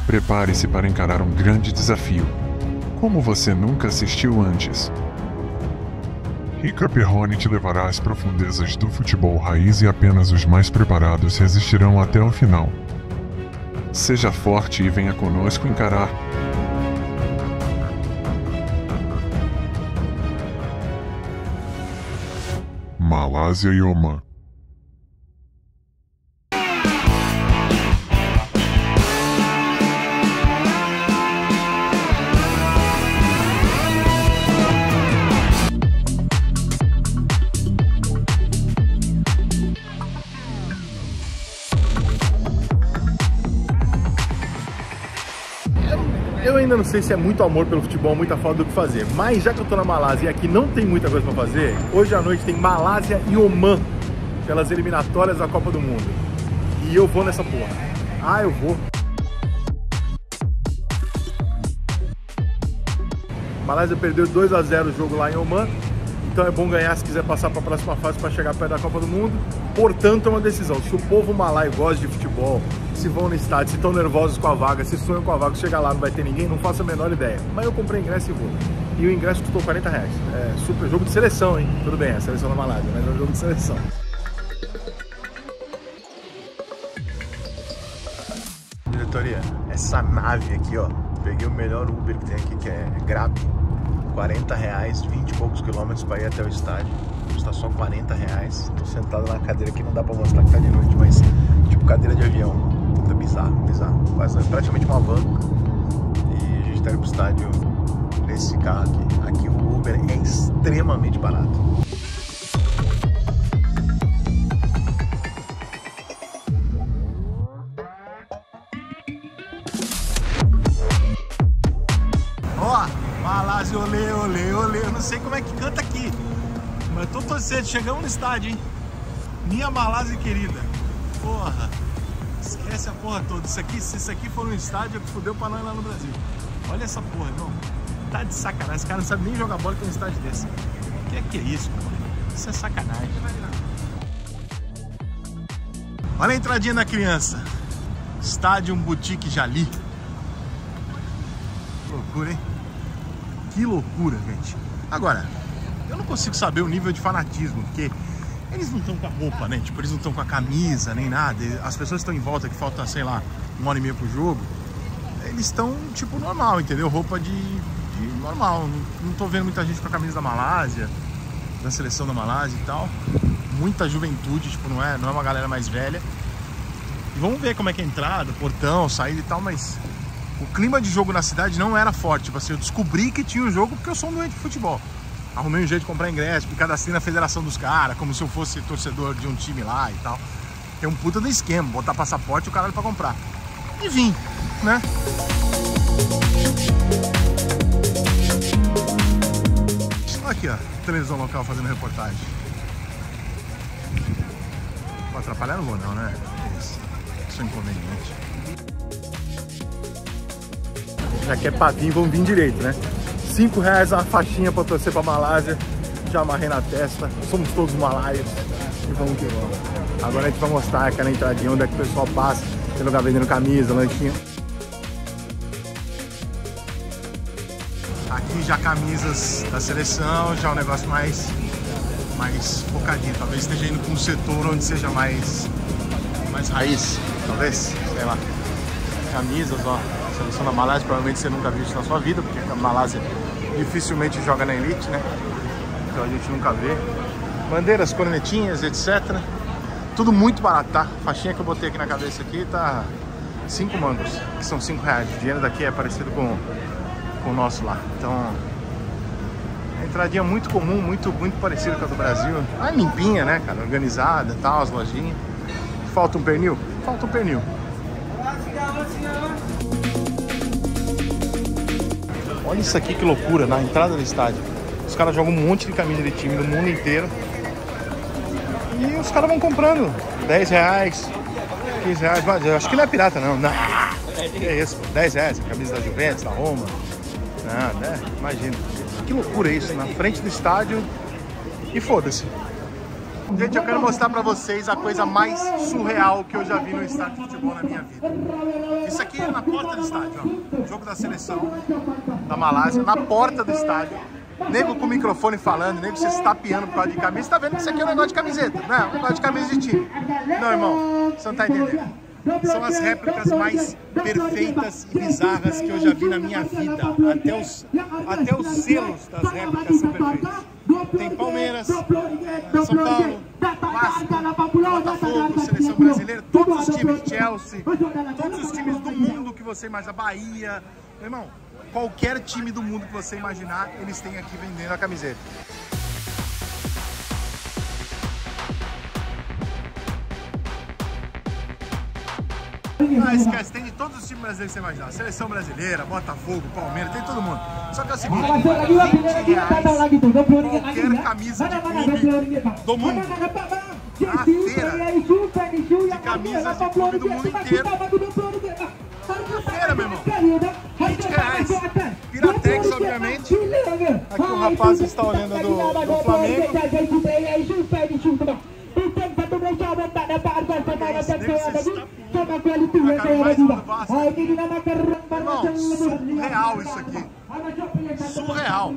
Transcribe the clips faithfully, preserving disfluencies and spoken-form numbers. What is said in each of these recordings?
Prepare-se para encarar um grande desafio, como você nunca assistiu antes. Rica Perrone te levará às profundezas do futebol raiz e apenas os mais preparados resistirão até o final. Seja forte e venha conosco encarar. Malásia e Omã. Eu ainda não sei se é muito amor pelo futebol, muita falta do que fazer, mas já que eu tô na Malásia e aqui não tem muita coisa pra fazer, hoje à noite tem Malásia e Omã pelas eliminatórias da Copa do Mundo. E eu vou nessa porra. Ah, eu vou. Malásia perdeu dois a zero o jogo lá em Omã, então é bom ganhar se quiser passar para a próxima fase para chegar perto da Copa do Mundo. Portanto, é uma decisão. Se o povo malaio gosta de futebol, se vão no estádio, se estão nervosos com a vaga, se sonham com a vaga, chegar lá não vai ter ninguém, não faço a menor ideia. Mas eu comprei ingresso e vou. E o ingresso custou quarenta reais. É super jogo de seleção, hein? Tudo bem, é a seleção da Malásia, mas é um jogo de seleção. Diretoria, essa nave aqui, ó, peguei o melhor Uber que tem aqui, que é Grab. quarenta reais, vinte e poucos quilômetros para ir até o estádio. Custa só quarenta reais. Tô sentado na cadeira que não dá pra mostrar que tá de noite, mas tipo cadeira de avião. Puta, bizarro, bizarro. Quase, praticamente uma van. E a gente tá indo pro estádio nesse carro aqui. Aqui o Uber é extremamente barato. Ó, Malásia, olê, olê, olê. Eu não sei como é que canta aqui, mas tô torcendo. Chegamos no estádio, hein? Minha Malásia querida. Porra, esquece a porra toda. Isso aqui, se isso aqui for um estádio, fudeu pra nós lá no Brasil. Olha essa porra, irmão. Tá de sacanagem. Esse cara não sabe nem jogar bola com um estádio desse. O que é que é isso, cara? Isso é sacanagem. Olha a entradinha da criança. Estádio Boutique Jali. Que loucura, hein? Que loucura, gente. Agora, eu não consigo saber o nível de fanatismo, porque eles não estão com a roupa, né? Tipo, eles não estão com a camisa, nem nada. As pessoas estão em volta, que falta, sei lá, uma hora e meia pro jogo. Eles estão, tipo, normal, entendeu? Roupa de, de normal. Não, não tô vendo muita gente com a camisa da Malásia, da seleção da Malásia e tal. Muita juventude, tipo, não é, não é uma galera mais velha. E vamos ver como é que é a entrada, portão, saída e tal, mas o clima de jogo na cidade não era forte. Tipo assim, eu descobri que tinha um jogo porque eu sou um doente de futebol. Arrumei um jeito de comprar ingresso, me cadastrei na federação dos caras, como se eu fosse torcedor de um time lá e tal. Tem um puta do esquema, botar passaporte e o caralho pra comprar. E vim, né? Aqui, ó, televisão local fazendo reportagem. Vou atrapalhar, não vou não, né? Isso, isso é inconveniente. Já que é pra vir, vamos vir direito, né? cinco reais uma faixinha pra torcer pra Malásia. Já amarrei na testa. Somos todos malaios. E vamos que vamos. Agora a gente vai mostrar aquela entradinha onde é que o pessoal passa. Tem lugar vendendo camisa, lanchinho. Aqui já camisas da seleção. Já um negócio mais, mais focadinho. Talvez esteja indo pra um setor onde seja mais, mais raiz. Talvez, sei lá. Camisas, ó. Seleção da Malásia, provavelmente você nunca viu isso na sua vida, porque a Malásia dificilmente joga na elite, né? Então a gente nunca vê. Bandeiras, cornetinhas, etcétera. Tudo muito barato, tá? A faixinha que eu botei aqui na cabeça aqui tá cinco mangos, que são cinco reais. O dinheiro daqui é parecido com, com o nosso lá. Então, a entradinha muito comum, muito, muito parecida com a do Brasil. Ah, limpinha, né, cara? Organizada e tal, as lojinhas. Falta um pernil? Falta um pernil. Olha isso aqui, que loucura, na entrada do estádio. Os caras jogam um monte de camisa de time no mundo inteiro. E os caras vão comprando dez reais, quinze reais. Mas eu acho que não é pirata, não. Não. Que é isso? dez reais, a camisa da Juventus, da Roma. Não, né? Imagina. Que loucura isso, na frente do estádio. E foda-se. Gente, eu quero mostrar pra vocês a coisa mais surreal que eu já vi no estádio de futebol na minha vida. Isso aqui é na porta do estádio, ó. Jogo da seleção da Malásia, na porta do estádio. Nego com o microfone falando, nego se estapeando por causa de camisa. Você tá vendo que isso aqui é um negócio de camiseta, né? Um negócio de camisa de time. Não, irmão, você não tá entendendo. São as réplicas mais perfeitas e bizarras que eu já vi na minha vida. Até os, até os selos das réplicas são perfeitos. Tem Palmeiras, São Paulo, Vasco, Botafogo, Seleção Brasileira, todos os times, Chelsea, todos os times do mundo que você imagina, Bahia, meu irmão, qualquer time do mundo que você imaginar, eles têm aqui vendendo a camiseta. Ah, esquece, tem de todos os times brasileiros que você imaginar. Seleção Brasileira, Botafogo, Palmeiras, tem todo mundo. Só que é o seguinte, vinte reais qualquer camisa de clube do mundo. A feira de camisas de clube do mundo inteiro. Feira, meu irmão. vinte reais. Piratex, obviamente. Aqui o rapaz está olhando do, do Flamengo. Irmão, surreal isso aqui. Surreal.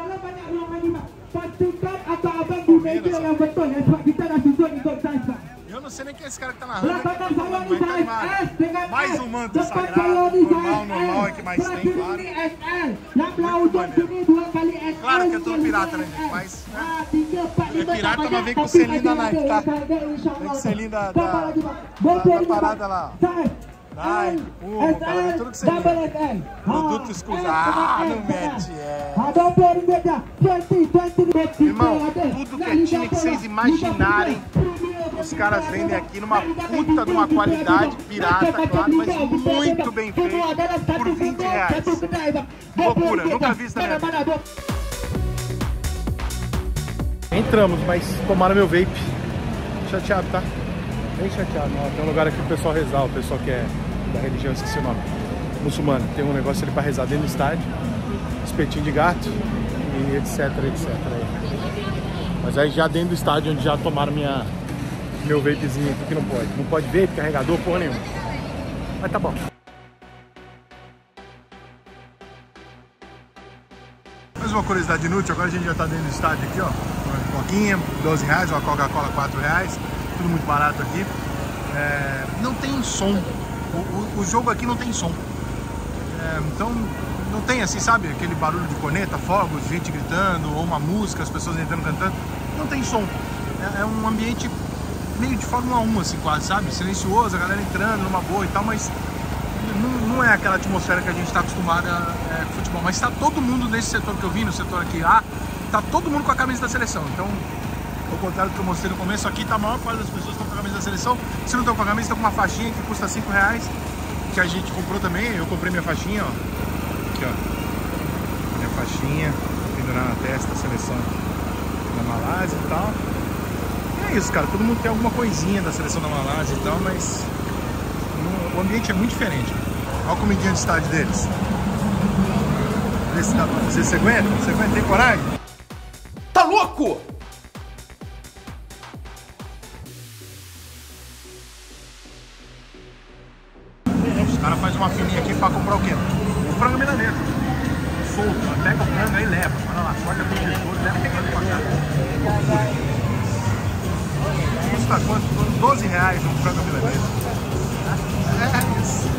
Eu não sei nem quem é esse cara que tá narrando aqui, tá falando, mas tá animado. Mais um manto sagrado, normal, normal é que mais tem, claro. Muito maneiro. Claro que eu tô pirata, né, gente? Mas, né? É pirata, mas vem com o selinho da Nike, tá? Vem com o selinho da, da, da, da parada lá. Nike, Puma, para tudo que você vê. Produto exclusivo. Ah, não mete, é. Irmão, tudo que é time que vocês imaginarem, os caras vendem aqui numa puta de uma qualidade pirata, claro, mas muito bem feito, por vinte reais. Loucura, nunca vi isso na minha vida. Entramos, mas tomaram meu vape. Chateado, tá? Bem chateado. Ó, tem um lugar aqui pro pessoal rezar, o pessoal que é da religião, esqueci o nome, muçulmano. Tem um negócio ali pra rezar dentro do estádio, espetinho de gato e etc, etc. Mas aí já dentro do estádio, onde já tomaram minha, meu vapezinho aqui, que não pode. Não pode vape, carregador, porra nenhuma. Mas tá bom. Mais uma curiosidade inútil, agora a gente já tá dentro do estádio aqui, ó. Uma coquinha, doze reais, uma Coca-Cola, quatro reais. Tudo muito barato aqui. É, não tem som. O, o, o jogo aqui não tem som. É, então não tem assim, sabe? Aquele barulho de corneta, fogos, gente gritando, ou uma música, as pessoas entrando cantando. Não tem som. É, é um ambiente meio de Fórmula um, assim, quase, sabe? Silencioso, a galera entrando numa boa e tal, mas não, não é aquela atmosfera que a gente está acostumado a é, futebol. Mas está todo mundo nesse setor que eu vi, no setor aqui A, tá todo mundo com a camisa da seleção. Então, ao contrário do que eu mostrei no começo, aqui tá a maior parte das pessoas estão com a camisa da seleção. Se não estão com a camisa, estão com uma faixinha que custa cinco reais, que a gente comprou também. Eu comprei minha faixinha, ó. Aqui, ó. Minha faixinha, pendurar na testa, a seleção da Malásia e tal. E é isso, cara. Todo mundo tem alguma coisinha da seleção da Malásia e tal, mas o ambiente é muito diferente. Olha a comidinha de estádio deles. Vê se dá pra fazer. Você aguenta? Você aguenta? Tem coragem? Tá louco? Os caras fazem uma filinha aqui pra comprar o quê? O frango milanês. Solto. Pega o frango aí e leva. Olha lá, corta tudo de todo, leva pegando pra cá. Custa quanto? doze reais um frango milanês. É isso.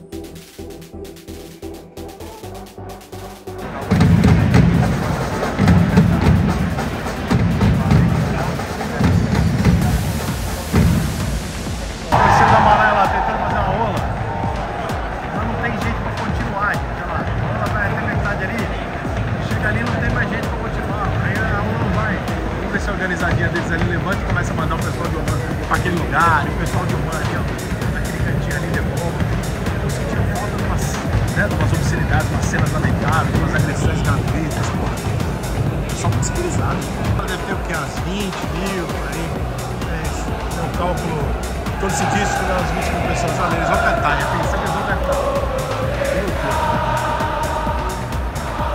Organizadinha deles ali, levanta e começa a mandar o pessoal de Oman para aquele lugar, e o pessoal de Oman ali, ó, naquele cantinho ali devolve. Eu senti falta de umas, né, de umas obscenidades, umas cenas lamentáveis, umas agressões gratuitas, porra. Só muito civilizado. Deve ter o que? Umas vinte mil, por aí. É isso. É um cálculo todo científico das vinte mil pessoas. Olha, eles vão cantar, já pensei que eles vão cantar. Que loucura.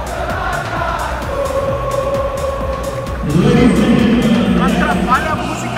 Atrapalha a música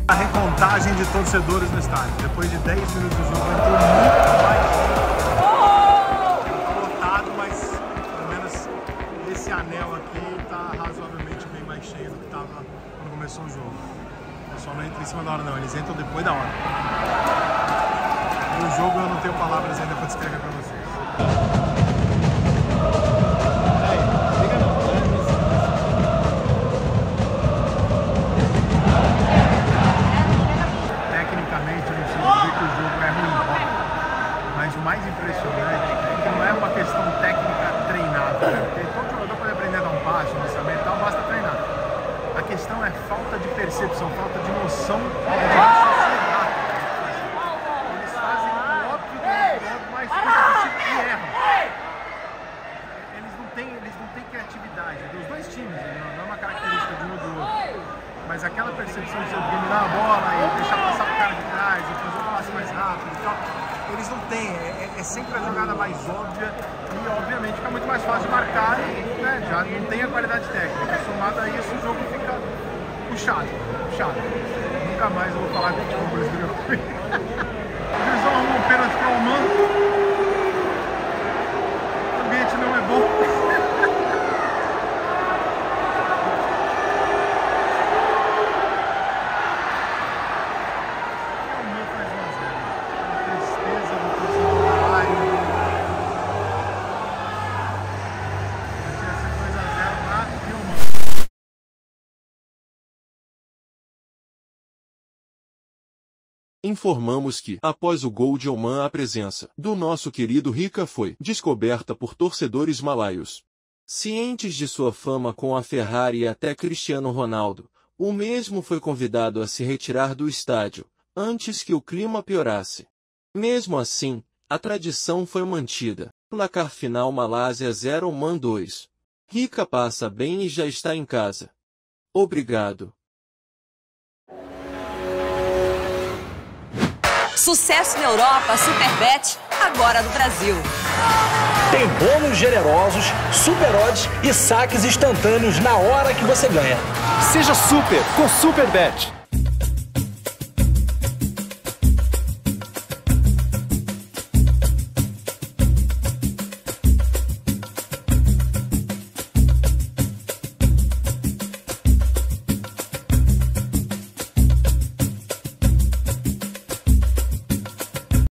A recontagem de torcedores no estádio. Depois de dez minutos de jogo, entrou muito mais gente. Tá lotado, mas pelo menos esse anel aqui tá razoavelmente bem mais cheio do que tava quando começou o jogo. O pessoal não entra em cima da hora não, eles entram depois da hora. No jogo eu não tenho palavras ainda para descrever para vocês. O mais impressionante é que não é uma questão técnica treinada, né? Porque todo jogador pode aprender a dar um passe, um lançamento e tal, basta treinar. A questão é falta de percepção, falta de noção de raciocínio rápido. Eles fazem o óbvio do mais rápido possível e erram. Eles não têm, eles não têm criatividade, dos dois times, não é uma característica de um ou do outro. Mas aquela percepção de dominar a bola e deixar passar pro cara de trás, e fazer o passe mais rápido e tal, eles não têm, é, é sempre a jogada mais óbvia e obviamente fica muito mais fácil de marcar e né, já não tem a qualidade técnica. Somado a isso, o jogo fica puxado, puxado. Nunca mais eu vou falar com o time brasileiro. O Grisão arrumou um pênalti para o Mano. O ambiente não é bom. Informamos que, após o gol de Oman, a presença do nosso querido Rica foi descoberta por torcedores malaios. Cientes de sua fama com a Ferrari e até Cristiano Ronaldo, o mesmo foi convidado a se retirar do estádio, antes que o clima piorasse. Mesmo assim, a tradição foi mantida. Placar final: Malásia zero Oman dois. Rica passa bem e já está em casa. Obrigado. Sucesso na Europa, Superbet, agora no Brasil. Tem bônus generosos, super odds e saques instantâneos na hora que você ganha. Seja super com Superbet.